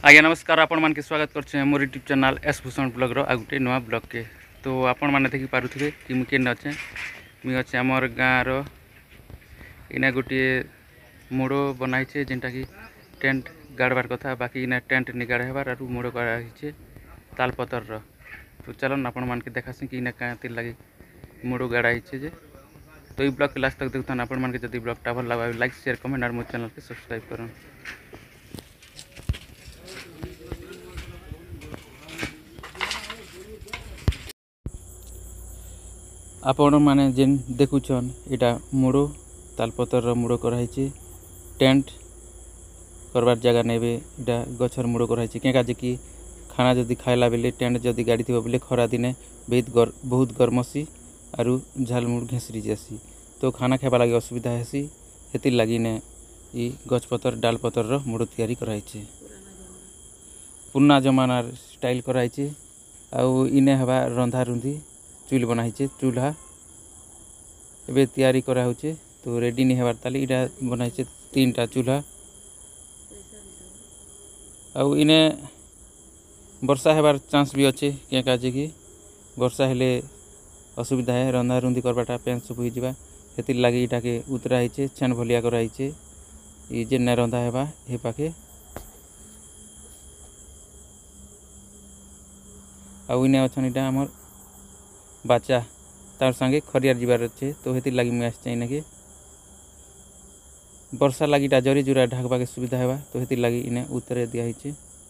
आज्ञा नमस्कार आपण मान के स्वागत करछे मोर YouTube channel S Bhushan blog रो आ गुटे नवा ब्लॉग के। तो आपण माने देखि पारुथिबे कि मु केन अच्छे मु अच्छे हमर गाँ रो इना गुटे मोड़ो बनाई छे जेंटा कि टेंट गाड़बार कथा बाकी इना टेंट नि गाड़ हेबार आरु मोड़ो गाड़ा हिचे ताल पतर रो। तो चलन आपण मान के देखासी कि इना काती लागि मोड़ो गाड़ा हिचे जे। तो ई ब्लॉग के लास्ट तक देखथन आपण मान के जदी ब्लॉग टा भल लागे लाइक शेयर कमेंट और मोर चैनल के सब्सक्राइब करन। आपण माने जेन देखुछन इटा मुड़ो तालपतर मुड़ो कराई टेंट करबार जगह नेबे इटा गछर मुड़ो कराई क्या काजे कि खाना जदि खाइला बेले टेंट जदि गाड़ी थी बोले खरा दिने बहुत गरमसी आरु झाल मुड़ घेसरी जासी तो खाना खाइबा लगे असुविधा हेसी हेतिर लगी ने ई गछपतर डाल पतर मुड़ो तैयारी कराई पुराना जमानार स्टाइल कराई आउ इने हवा रंधा रुंधी चूल बनाई चूल्हा एबे तैयारी करा होचे तो रेडी नहीं हेबार ताली इटा बनाई तीनटा चूल्हा आउ इने वर्षा हेबार चांस भी अच्छे क्या काजे कि वर्षा हेले असुविधा है रंधा रुंधी करवाटा पेन सब हो जावा हेतिर लगे इटा के उतरा है छेन भलिया कराई ये जे न रंधा हेबा हे पाखे आउ इने अच्छा इटा हमर बाचा तार संगे खरियार जीवार अच्छे तो हेतिर लगी मुझे आसना कि वर्षा लगी जरी जुरा ढाकबा के सुविधा हेबा तो हेतिर लगी इने उतरे दिया है।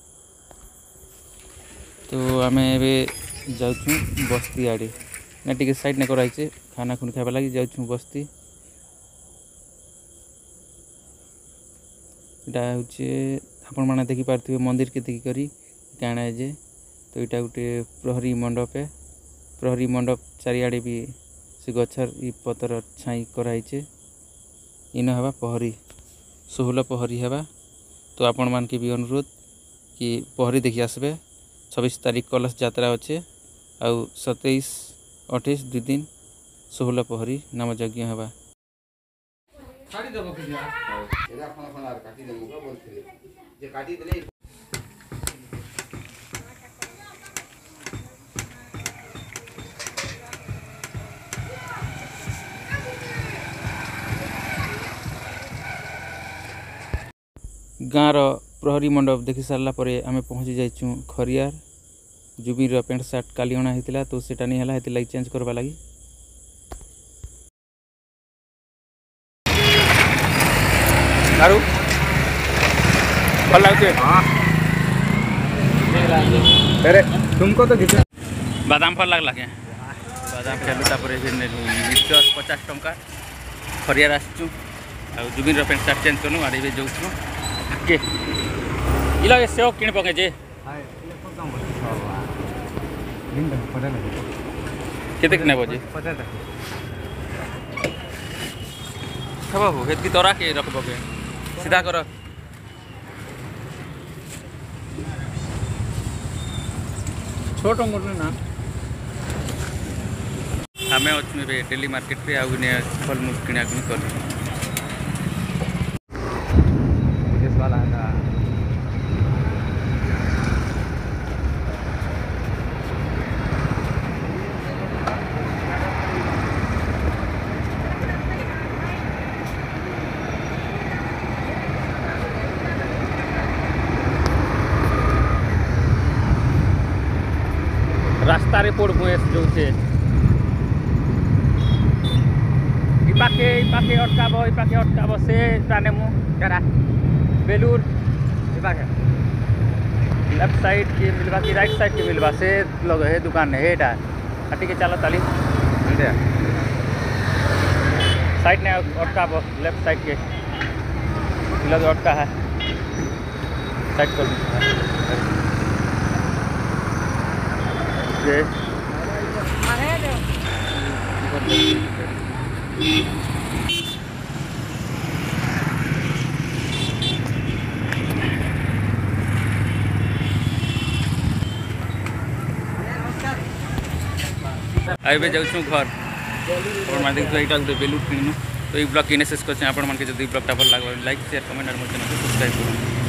तो आम एवं जाऊँ बस्ती आड़े ना टी साइड ने कराई खाना खुन खाइबा लगी जाऊँ बस्ती इटा हूँ आपण मैंने देखिपे मंदिर के देखिक काण है जे तो यहाँ गोटे प्रहरी मंडप है प्रहरी मंडप चारिआडे भी से गछर ई पतर छाई कराई इन हवा पहरी 16 पहरी हवा। तो आपण मान के भी अनुरोध कि पहरी देखि आसबे 26 तारीख कलश यात्रा अच्छे आउ 27 28 2 दिन 16 पहरी नाम यज्ञ हवा। गाँव प्रहरी मंडप देखि सारा पर आम पहुँची जाइछू खरियार जुबीर पेंट सार्ट काली अणा होता तो सेटा नहीं है लगी चेंज करवा लगी भल लगे अरे तुमको तो बादाम फल लगला क्या बादाम खेलुता मिक्सचर 50 टंका खरियार आसचु आ जुबीर पेंट सार्ट चेंज करूँ आड़े जाऊँ के इला ये सेव किन पके जे केते किने बजे 50 खबा हो हेत की तोरा के रखबो के सीधा कर छोटो मोटो ना हमें अच्छे डेली मार्केट पे आउ ने फल मूल किना किन कर रास्ता रे पोड़ भुएस जो छे इपाखे अटकाबो से जाने मु करा बेलूर इपाखे लेफ्ट साइड की मिलवा की राइट साइड की मिलवा से लोग है दुकान है एटा हटी के चलो ताली साइड ने अटकाबो लेफ्ट साइड के लोग अटका है साइड कर आइबे जाऊँ घर और मैं देखो यहाँ गोटे बेलूर किणु तो ये ब्लॉग किने शेष कर ब्लॉग भल लगे लाइक शेयर कमेंट और सब्सक्राइब करूँ।